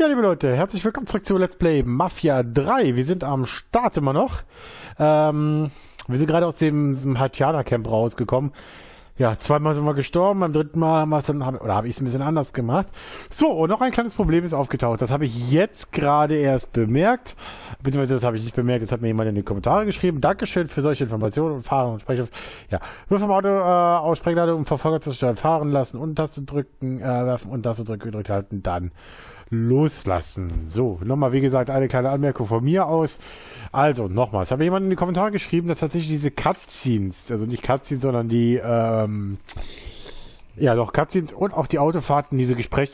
Ja, liebe Leute, herzlich willkommen zurück zu Let's Play Mafia 3. Wir sind am Start immer noch. Wir sind gerade aus dem Haitianer-Camp rausgekommen. Ja, zweimal sind wir gestorben, beim dritten Mal haben wir es dann, habe ich es ein bisschen anders gemacht. So, und noch ein kleines Problem ist aufgetaucht. Das habe ich jetzt gerade erst bemerkt. Beziehungsweise das habe ich nicht bemerkt, das hat mir jemand in die Kommentare geschrieben. Dankeschön für solche Informationen und Fahren und Sprechen. Ja, nur vom Auto aus Sprengladung und Verfolger zu steuern, fahren lassen und Taste drücken, werfen und Taste gedrückt halten, dann loslassen. So, nochmal, wie gesagt, eine kleine Anmerkung von mir aus. Also, nochmal, es hat mir jemand in die Kommentare geschrieben, dass tatsächlich diese Cutscenes, also nicht Cutscenes, sondern die, ja doch, Cutscenes und auch die Autofahrten, diese Gespräche...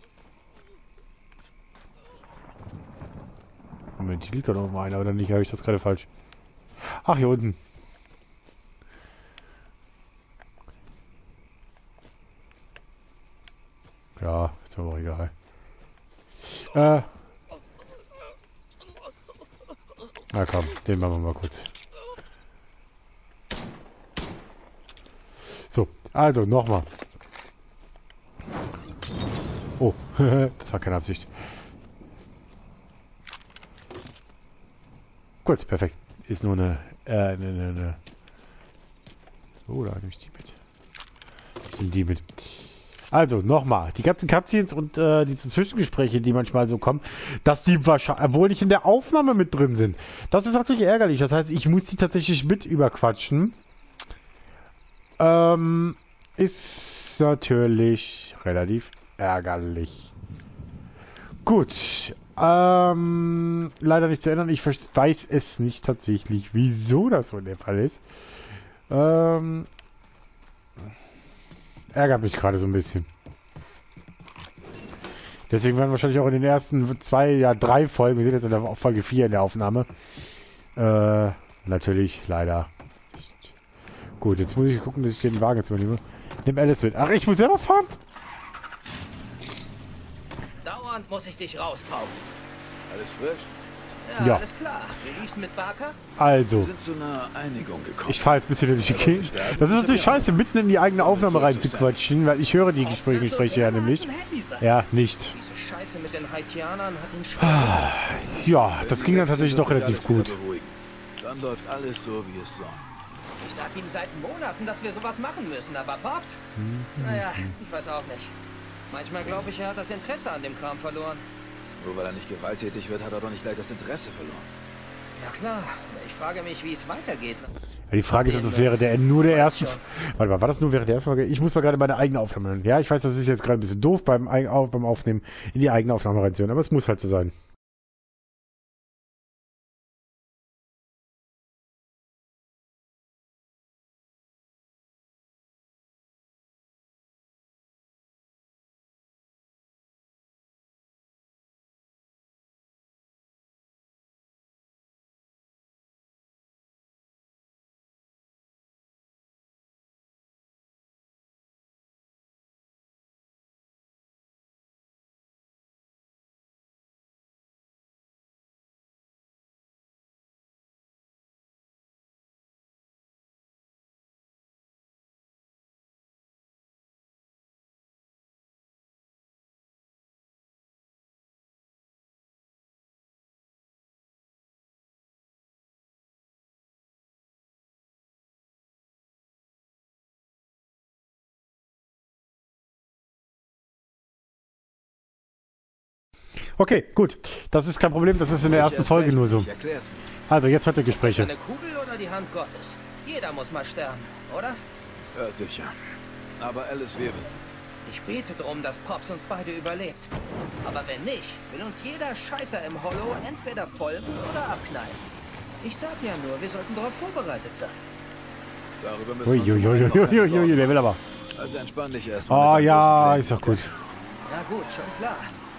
Moment, hier liegt doch noch mal einer, oder nicht? Habe ich das gerade falsch? Ach, hier unten. Ja, ist aber egal. Na komm, den machen wir mal kurz. So, also nochmal. Oh, das war keine Absicht. Gut, perfekt. Ist nur eine, Oh, da nehme ich die mit. Ich nehme die mit. Also, nochmal, die ganzen Cutscenes und diese Zwischengespräche, die manchmal so kommen, dass die wahrscheinlich, obwohl nicht in der Aufnahme mit drin sind. Das ist natürlich ärgerlich. Das heißt, ich muss die tatsächlich mit überquatschen. Ist natürlich relativ ärgerlich. Gut. Leider nicht zu ändern. Ich weiß es nicht tatsächlich, wieso das so der Fall ist. Ärgert mich gerade so ein bisschen. Deswegen werden wahrscheinlich auch in den ersten 3 Folgen, wir sind jetzt in der Folge 4 in der Aufnahme, natürlich leider nicht. Gut, jetzt muss ich gucken, dass ich den Wagen jetzt übernehme. Nimm Alice mit. Ach, ich muss selber fahren? Dauernd muss ich dich rauspauken. Alles frisch? Ja, alles klar. Wir liefen mit Barker. Also. Wir sind zu einer Einigung gekommen. Ich fahre jetzt ein bisschen durch die Gegend. Das ist natürlich scheiße, mitten in die eigene Aufnahme reinzuquatschen, weil ich höre die Gespräche ja nämlich. Ja, nicht. Diese Scheiße mit den Haitianern hat ihn schwer. Ja, das ging dann tatsächlich doch relativ gut. Dann läuft alles so, wie es soll. Ich sag ihm seit Monaten, dass wir sowas machen müssen, aber Pops? Naja, ich weiß auch nicht. Manchmal glaube ich, er hat das Interesse an dem Kram verloren. Nur weil er nicht gewalttätig wird, hat er doch nicht gleich das Interesse verloren. Ja klar, ich frage mich, wie es weitergeht. Ja, die Frage ist, das wäre nur der erste... Warte mal, war das nur während der ersten Folge? Ich muss mal gerade meine eigene Aufnahme hören. Ja, ich weiß, das ist jetzt gerade ein bisschen doof beim Aufnehmen in die eigene Aufnahme reinzuhören, aber es muss halt so sein. Okay, gut. Das ist kein Problem, das ist in der ersten Folge nur so. Also, jetzt heute Gespräche. Eine Kugel oder die Hand Gottes? Jeder muss mal sterben, oder? Ja, sicher. Aber Alice wäre. Ich bete darum, dass Pops uns beide überlebt. Aber wenn nicht, will uns jeder Scheißer im Hollow entweder folgen oder abknallen. Ich sag ja nur, wir sollten darauf vorbereitet sein. Darüber müssen wir uns Uiuiuiui, der will aber. Also entspann dich erstmal. Oh ja, ist doch gut. Ja gut, schon klar.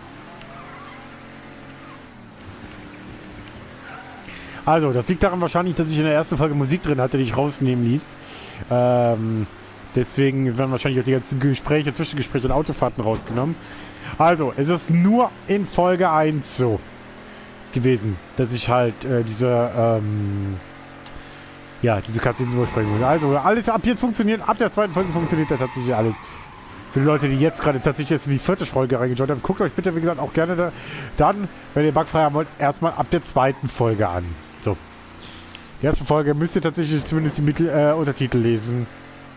Also, das liegt daran wahrscheinlich, dass ich in der ersten Folge Musik drin hatte, die ich rausnehmen ließ. Deswegen werden wahrscheinlich auch die ganzen Gespräche, Zwischengespräche und Autofahrten rausgenommen. Also, es ist nur in Folge 1 so gewesen, dass ich halt diese Cutscenes überspringen muss. Also, alles ab jetzt funktioniert, ab der zweiten Folge funktioniert da tatsächlich alles Für die Leute, die jetzt gerade tatsächlich jetzt in die 4. Folge reingeschaut haben, guckt euch bitte, wie gesagt, auch gerne dann, wenn ihr bugfrei haben wollt, erstmal ab der 2. Folge an. So. Die erste Folge müsst ihr tatsächlich zumindest die Untertitel lesen.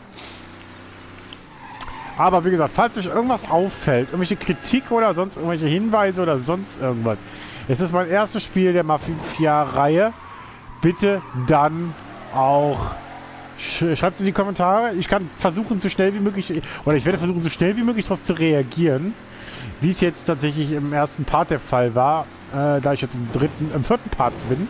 Aber wie gesagt, falls euch irgendwas auffällt, irgendwelche Kritik oder sonst irgendwelche Hinweise oder sonst irgendwas, es ist mein erstes Spiel der Mafia-Reihe, bitte dann auch schreibt es in die Kommentare. Ich kann versuchen, so schnell wie möglich, oder ich werde versuchen, so schnell wie möglich darauf zu reagieren, wie es jetzt tatsächlich im ersten Part der Fall war, da ich jetzt im 4. Part bin.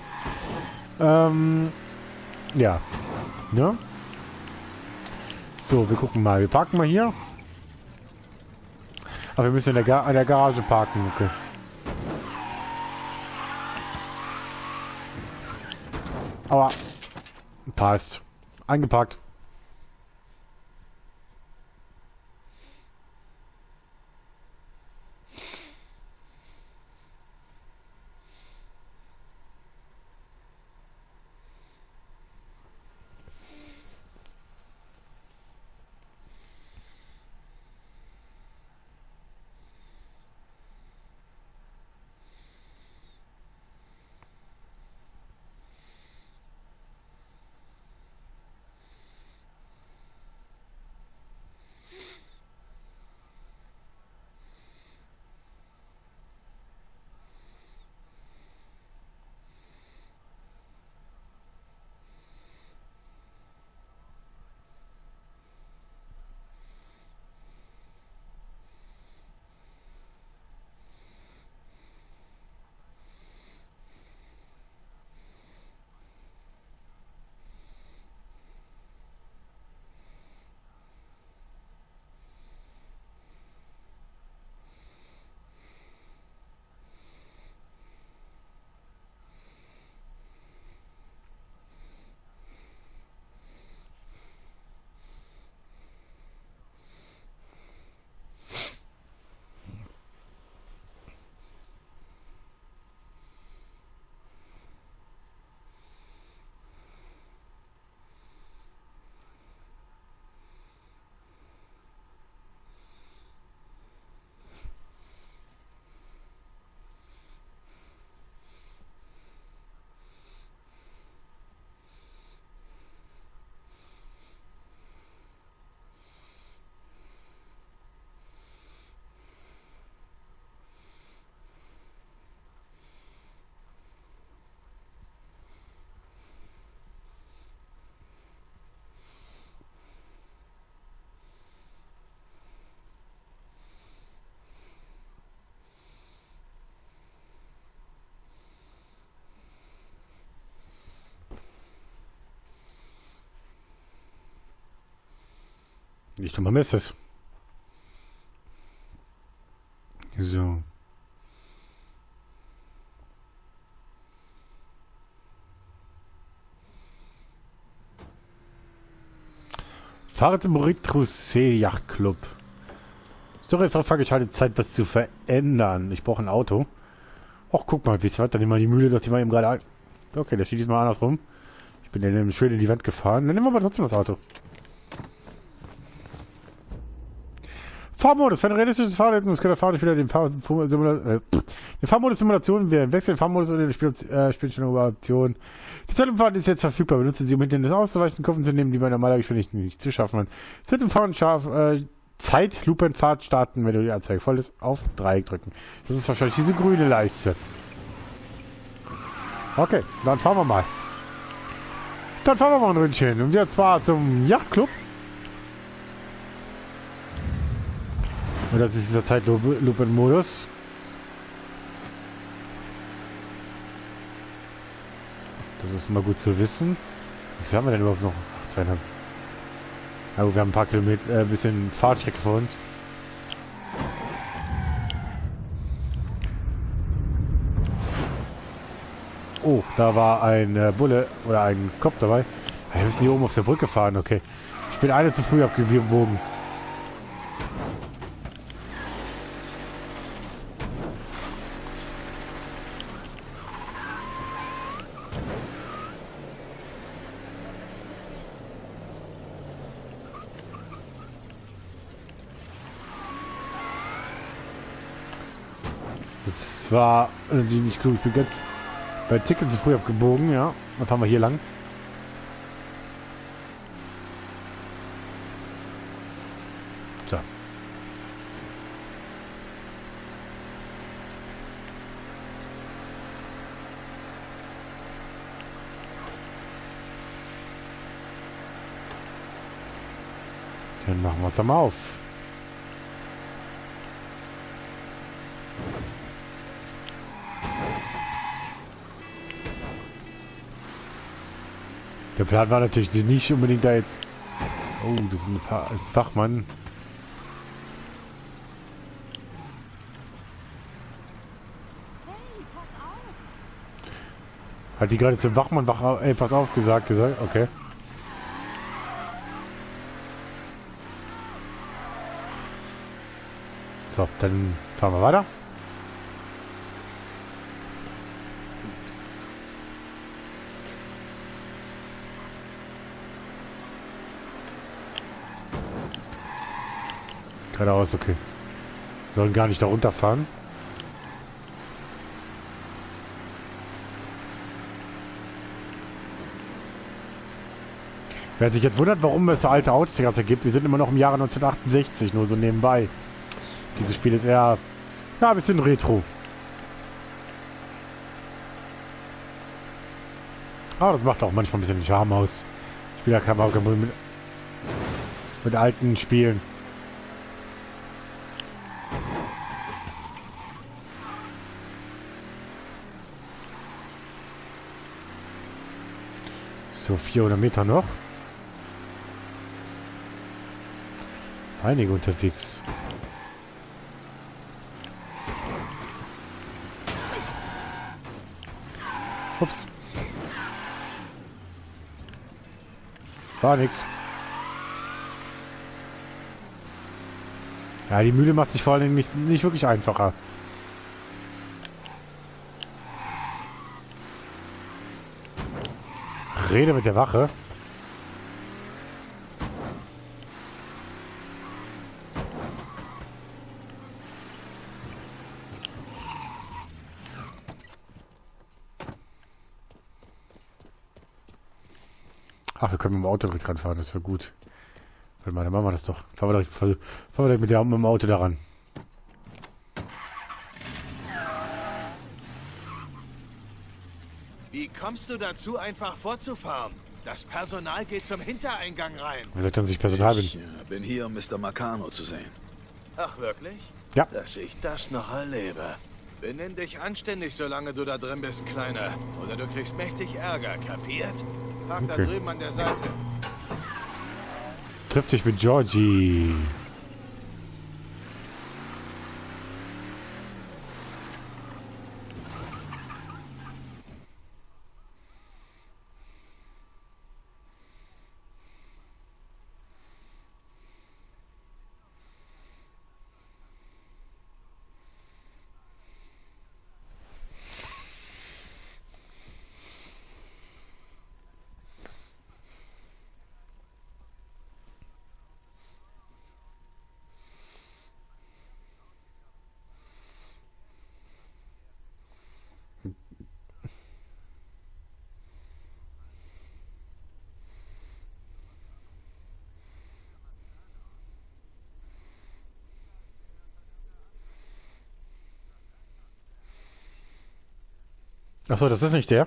Ja. Ne? So, wir gucken mal. Wir parken mal hier. Aber wir müssen in der Garage parken. Okay. Aber passt. Eingepackt. Ich vermisse es. So. Fahrt im Retroussé Yachtclub. Story ist darauf vorgeschaltet, Zeit, das zu verändern. Ich brauche ein Auto. Ach, guck mal, wie weit dann immer die Mühle, doch die war eben gerade ein. Okay, der steht diesmal andersrum. Ich bin dann schön in die Wand gefahren. Dann nehmen wir aber trotzdem das Auto. Fahrmodus. Für ein realistisches Fahrerlebnis kann der Fahrer wieder den Fahrmodus-Simulation wählen. Wechsel den Fahrmodus oder die Spielstellung-Option. Die Zeitumfahrt ist jetzt verfügbar. Benutze sie, um hinter den auszuweichen, Kurven zu nehmen, die bei normaler Geschwindigkeit nicht zu schaffen sind. Zeitumfahren scharf, Zeitlupenfahrt starten, wenn du die Anzeige voll ist, auf Dreieck drücken. Das ist wahrscheinlich diese grüne Leiste. Okay, dann fahren wir mal. Dann fahren wir mal ein Ründchen. Und wir zwar zum Yachtclub. Und das ist dieser Zeitlupen-Modus. Das ist immer gut zu wissen. Wie viel haben wir denn überhaupt noch? Ach, 2,5. Ja, gut, wir haben ein paar Kilometer, bisschen Fahrtstrecke vor uns. Oh, da war ein Bulle oder ein Kopf dabei. Wir müssen hier oben auf der Brücke fahren, okay. Ich bin eine zu früh abgebogen. Das war natürlich nicht klug. Ich bin ganz bei Tickets zu früh abgebogen, ja. Dann fahren wir hier lang. So. Dann machen wir uns mal auf. Der Plan war natürlich nicht unbedingt da jetzt... Oh, das ist ein Fachmann. Hat die gerade zum Wachmann, ey, pass auf, gesagt, okay. So, dann fahren wir weiter. Geradeaus, okay. Sollen gar nicht da runterfahren. Wer sich jetzt wundert, warum es so alte Autos die ganze Zeit gibt, wir sind immer noch im Jahre 1968, nur so nebenbei. Dieses Spiel ist eher, ja, ein bisschen retro. Aber das macht auch manchmal ein bisschen Charme aus. Ich spiele ja kein Problem mit alten Spielen. So, 400 Meter noch. Einige unterwegs. Ups. War nix. Ja, die Mühle macht sich vor allem nicht wirklich einfacher. Rede mit der Wache. Ach, wir können mit dem Auto direkt ranfahren, das wäre gut. Warte mal, dann machen wir das doch. Fahren wir direkt mit dem Auto daran. Wie kommst du dazu, einfach vorzufahren? Das Personal geht zum Hintereingang rein. Wer sagt dann, dass ich Personal bin? Ich bin hier, um Mr. Marcano zu sehen. Ach, wirklich? Ja. Dass ich das noch erlebe. Benimm dich anständig, solange du da drin bist, Kleiner. Oder du kriegst mächtig Ärger, kapiert? Park da Okay. drüben an der Seite. Trifft sich mit Georgie. Achso, das ist nicht der.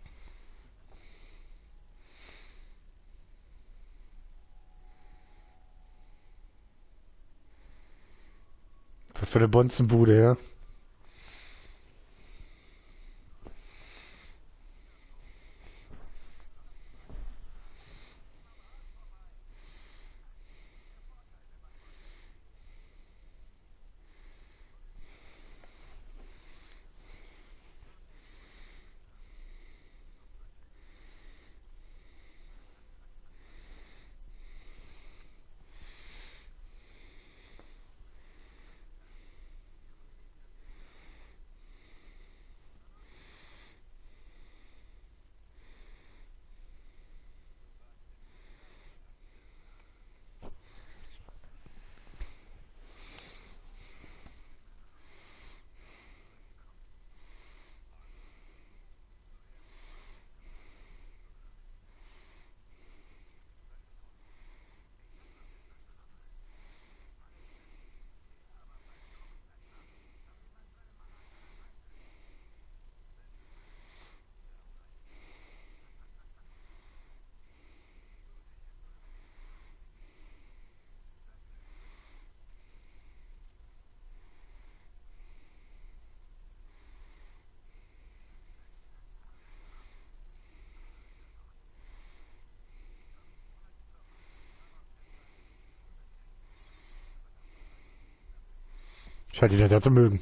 Was für eine Bonzenbude, ja. Scheint ihn das ja zu mögen.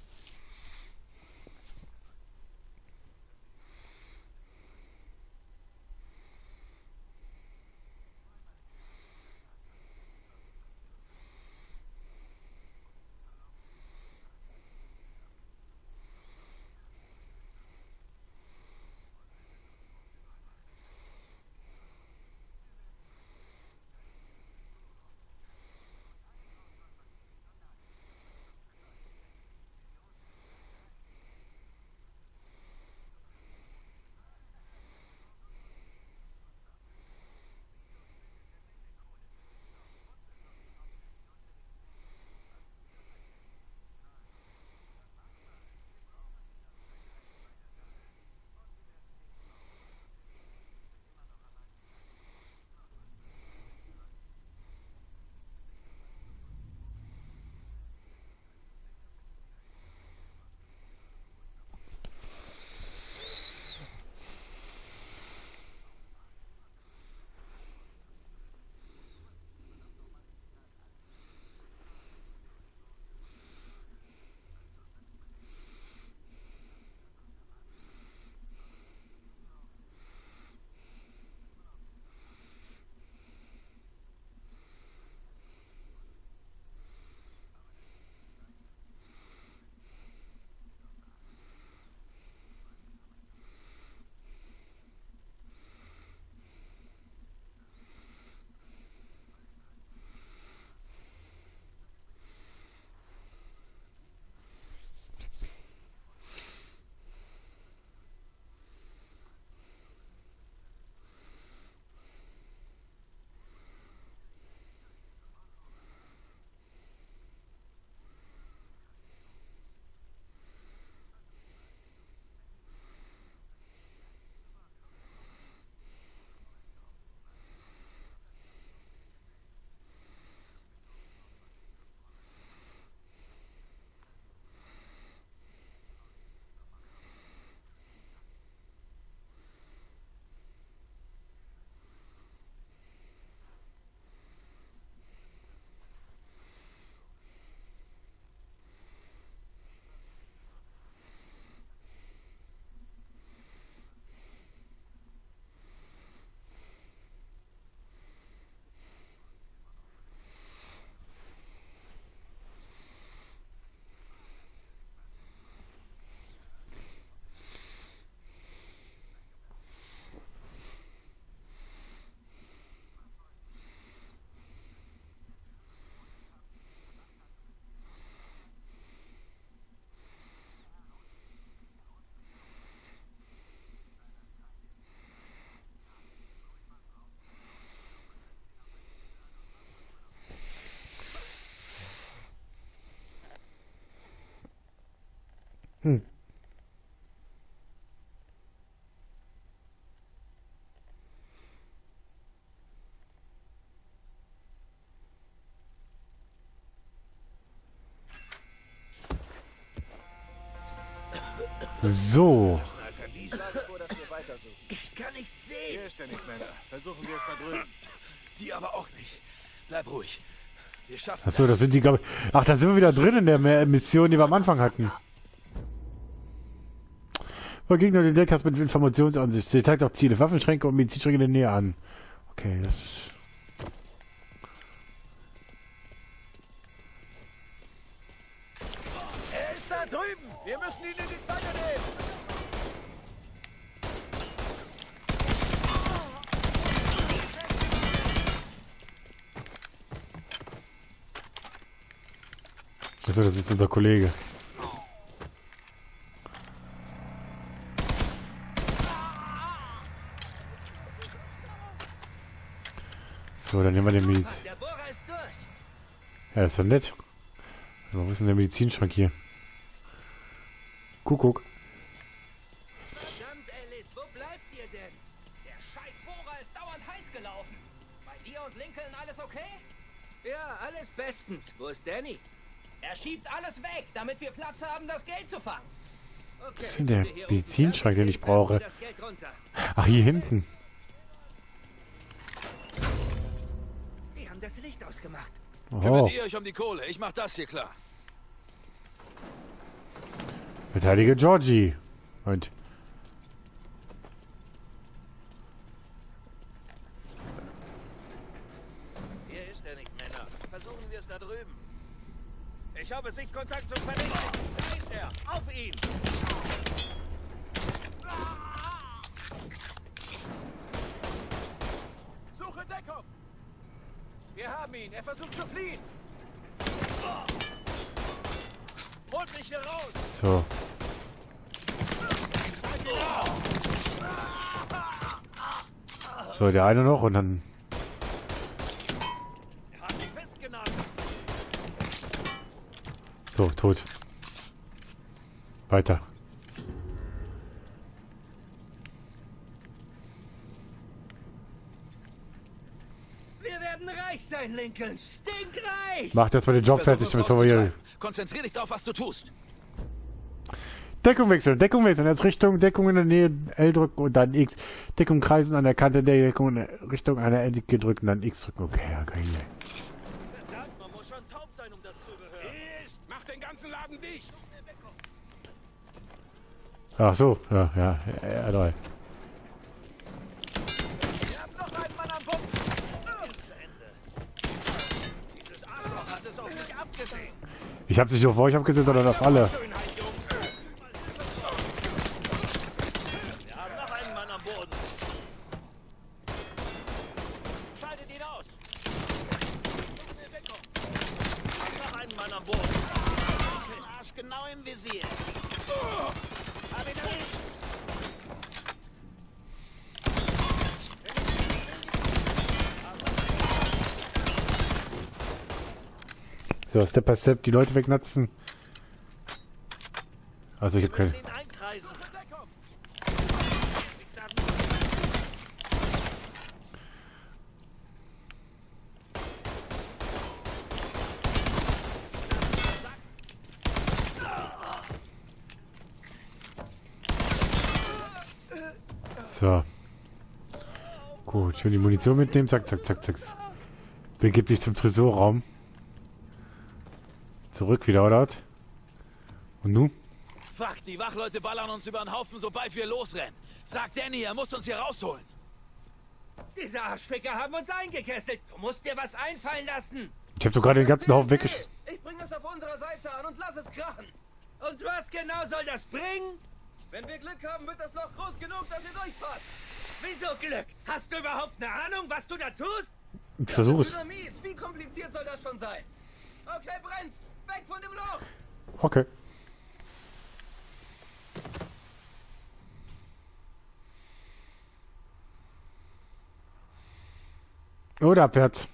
Hm. So. Ich kann nichts sehen. Hier ist er nicht, Männer. Versuchen wir es da drüben. Die aber auch nicht. Bleib ruhig. Wir schaffen Achso, das sind die... Ach, da sind wir wieder drin in der Mission, die wir am Anfang hatten. Vor Gegner entdeckt hast mit Informationsansicht. Sie zeigt auch Ziele, Waffenschränke und Medizinschränke in der Nähe an. Okay, das ist... Er ist da drüben. Wir müssen ihn in die Pfanne nehmen. Achso, das ist unser Kollege. So, dann nehmen wir den Mediz. Der Bohrer ist durch. Ja, das ist doch nett. Wo ist denn der Medizinschrank hier? Kuckuck. Verdammt, Alice, wo bleibt ihr denn? Der scheiß Bohrer ist dauernd heiß gelaufen. Bei dir und Lincoln alles okay? Ja, alles bestens. Wo ist Danny? Er schiebt alles weg, damit wir Platz haben, das Geld zu fangen. Okay, Was ist denn der Medizinschrank, den ich brauche? das Geld runter. Ach, hier hinten. Die haben das Licht ausgemacht. Oh. Kümmert ihr euch um die Kohle. Ich mach das hier klar. Verteidige Georgie. Und Hier ist er nicht, Männer. Versuchen wir es da drüben. Ich habe Sichtkontakt zum Vernichten. Da ist er. Auf ihn. Suche Deckung! Wir haben ihn. Er versucht zu fliehen. Holt mich hier raus. so. So, der eine noch und dann... Er hat mich festgenagelt. So, tot. Weiter. Wir werden reich sein, Lincoln. Stinkreich. Macht erstmal den Job fertig, bevor wir hier... Konzentrier dich darauf, was du tust. Deckung wechseln, Deckung wechseln. Als Richtung, Deckung in der Nähe L drücken und dann X. Deckung kreisen an der Kante der Deckung in Richtung einer L gedrückt und dann X drücken. Okay, ja, geil. Verdammt, man muss schon taub sein, um das zu hören. Mach den ganzen Laden dicht! Ach so, ja, ja, ja, Wir haben noch einen Mann am Bug! Ist zu Ende. Dieses Arschloch hat es auf mich abgesehen. Ich hab's nicht auf euch abgesehen, sondern auf alle. Schönheit, Jungs. Wir haben noch einen Mann am Boden. Schaltet ihn aus. Noch einen Mann am Boden. Arsch genau im Visier. Hab ihn erwischt. So, Step by Step die Leute wegnatzen. Also ich hab keine... Den einkreisen. So. Gut, schön die Munition mitnehmen. Zack, zack, zack, zack. Begib dich zum Tresorraum. Zurück wieder, oder? Und nun? Fuck, die Wachleute ballern uns über den Haufen, sobald wir losrennen. Sag Danny, er muss uns hier rausholen. Diese Arschficker haben uns eingekesselt. Du musst dir was einfallen lassen. Ich hab doch gerade den ganzen Haufen weggeschossen. Ich bringe es auf unserer Seite an und lass es krachen. Und was genau soll das bringen? Wenn wir Glück haben, wird das Loch groß genug, dass ihr durchpasst. Wieso Glück? Hast du überhaupt eine Ahnung, was du da tust? Ich versuche es. Dynamit. Wie kompliziert soll das schon sein? Okay, brennt's. Weg von dem Loch. Okay. Oder abwärts.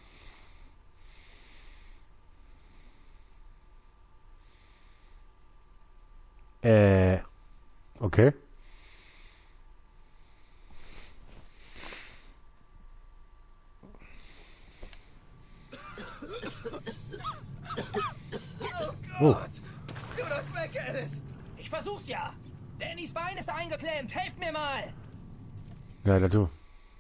Okay. Oh. Tu das weg, Alice. Ich versuch's ja. Dannys Bein ist eingeklemmt. Helft mir mal. Ja, da du.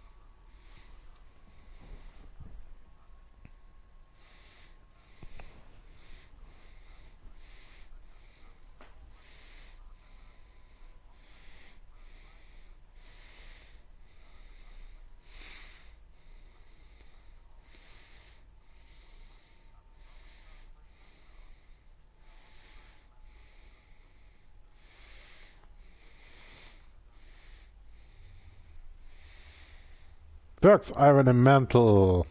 Burke's Iron and Mantle.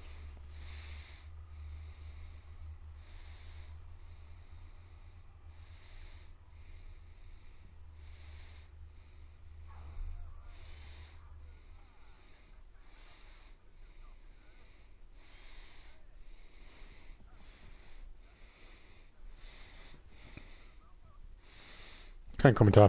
Kein Kommentar.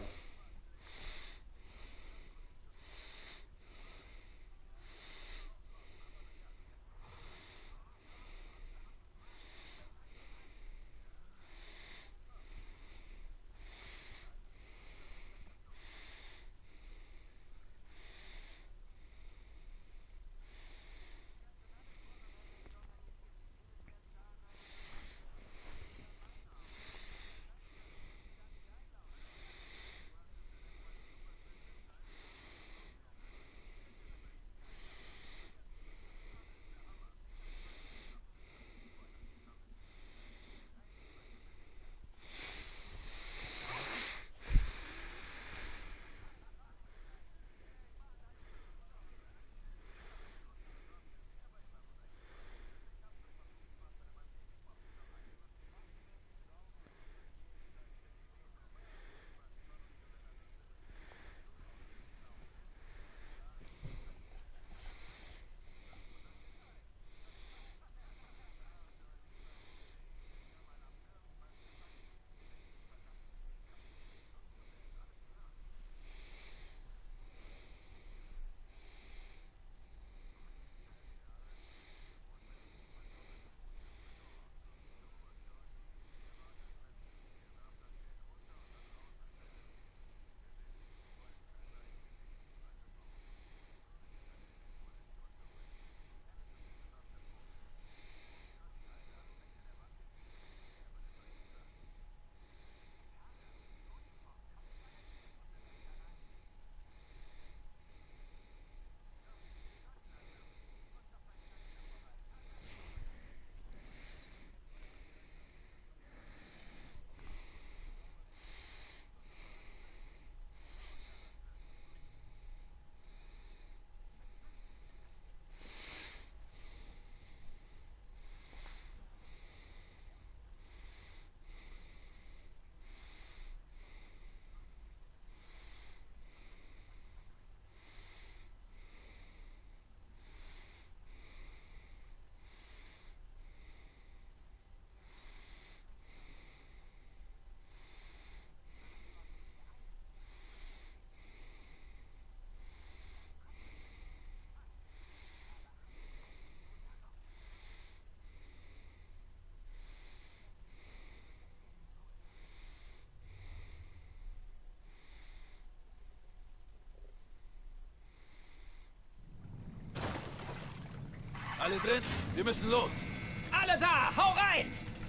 Alle drin? Wir müssen los. Alle da, hau rein!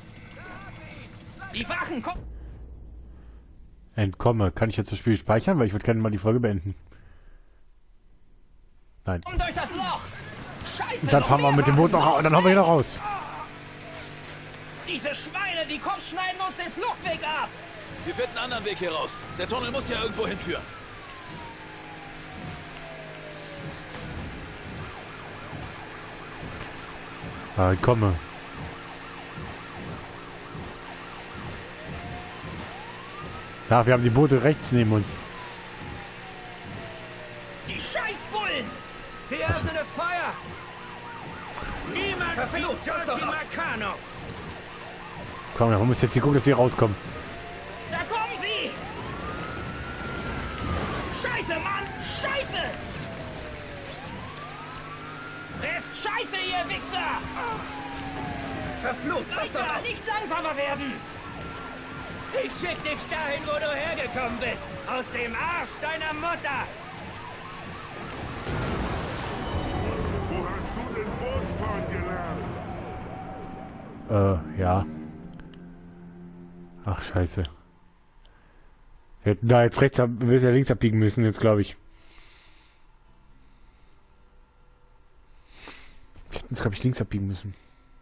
Die Wachen kommen. Entkomme. Kann ich jetzt das Spiel speichern? Weil ich würde gerne mal die Folge beenden. Nein. Durch das Loch! Scheiße! Und dann noch fahren wir mehr mit dem Boot Wachen, noch, los, dann haben wir weg! hier noch raus. Diese Schweine, die Cops schneiden uns den Fluchtweg ab! Wir finden einen anderen Weg hier raus. Der Tunnel muss ja irgendwo hinführen. Entkomme. Ja, wir haben die Boote rechts neben uns. Die Scheißbullen! Sie öffnen das Feuer! Niemand verflucht Giorgi Marcano! Komm, wir müssen jetzt hier gucken, dass wir rauskommen. Da kommen sie! Scheiße, Mann! Scheiße! Fresst Scheiße, ihr Wichser! Verflucht, was Weiter, nicht langsamer werden! Ich schick dich dahin, wo du hergekommen bist! Aus dem Arsch deiner Mutter! Wo hast du den Bootfahren gelernt? Ja. Ach, scheiße. Wir hätten da jetzt rechts, wir hätten ja links abbiegen müssen, jetzt glaube ich. Wir hätten jetzt, glaube ich, links abbiegen müssen.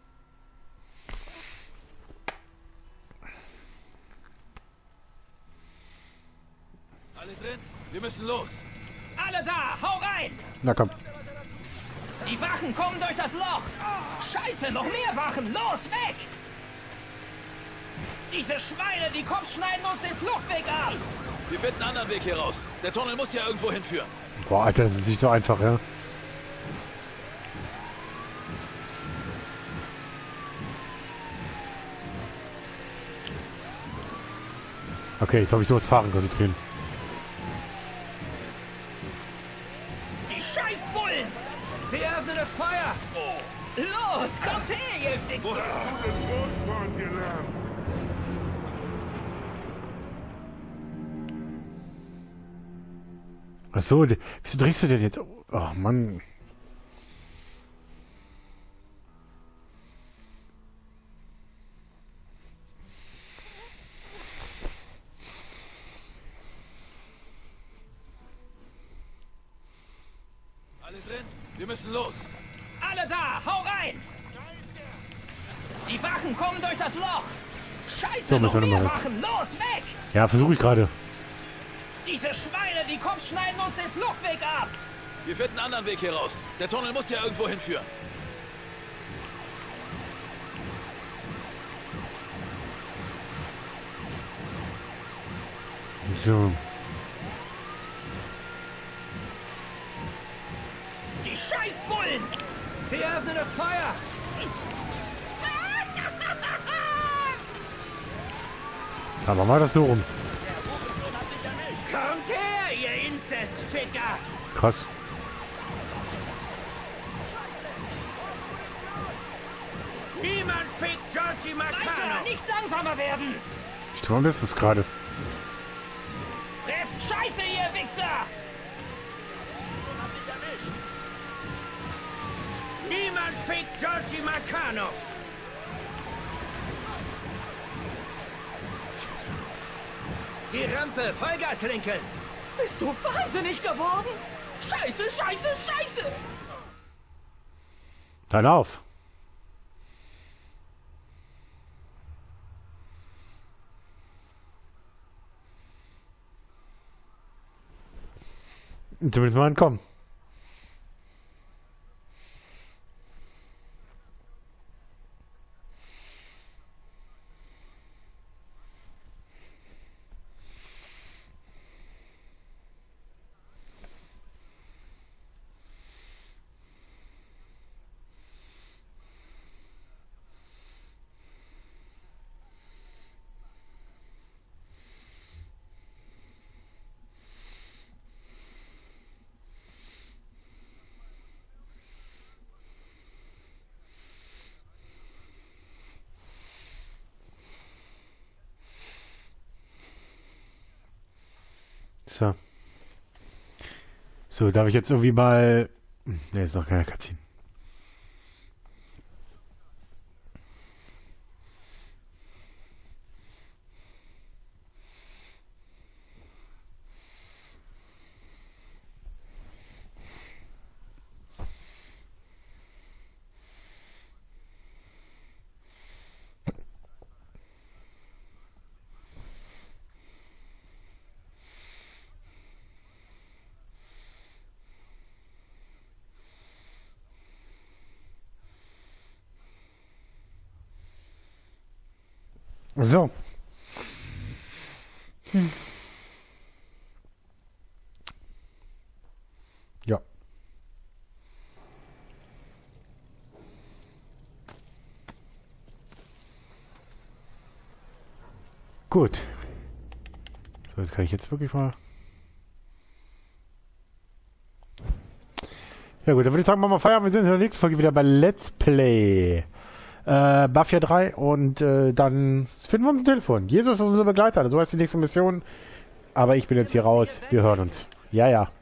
Alle drin? Wir müssen los. Alle da, hau rein! Na komm. Die Wachen kommen durch das Loch! Scheiße, noch mehr Wachen! Los, weg! Diese Schweine, die Cops schneiden uns den Fluchtweg ab! Wir finden einen anderen Weg hier raus. Der Tunnel muss ja irgendwo hinführen. Boah, Alter, das ist nicht so einfach, ja. Okay, jetzt habe ich so das Fahren konzentrieren. Die Scheißbullen! Sie öffnen das Feuer! Los, kommt her, ihr Wo Wichser! hast du den Bootfahren gelernt? Ach so, wieso drehst du denn jetzt? Oh Mann. Alle drin? Wir müssen los. Alle da, hau rein! Die Wachen kommen durch das Loch! Scheiße, So, noch müssen wir mehr noch mal Wachen! Los, weg! Ja, versuche ich gerade. Diese Schweine, die Cops schneiden uns den Fluchtweg ab! Wir finden einen anderen Weg hier raus. Der Tunnel muss ja irgendwo hinführen. So. Die Scheißbullen! Sie öffnen das Feuer! Aber machen wir das so rum. Kommt her, ihr Inzestficker! Krass. Niemand fickt Giorgi Weiter, Marcano! nicht langsamer werden! Ich tue mein Bestes gerade. Fresst Scheiße, ihr Wichser! Niemand fickt Giorgi Marcano! Die Rampe, Vollgas, Lincoln! Bist du wahnsinnig geworden? Scheiße, scheiße, scheiße! Dann auf. Zumindest mal entkommen. So. So, darf ich jetzt irgendwie mal... Ne, ist noch keine Cutscene. So. Ja. Gut. So, jetzt kann ich jetzt wirklich mal... Ja gut, dann würde ich sagen, machen wir Feierabend. Wir sind in der nächsten Folge wieder bei Let's Play Mafia 3 und dann finden wir uns ein Telefon. Jesus ist unser Begleiter, so heißt die nächste Mission. Aber ich bin jetzt hier raus. Wir hören uns. Ja, ja.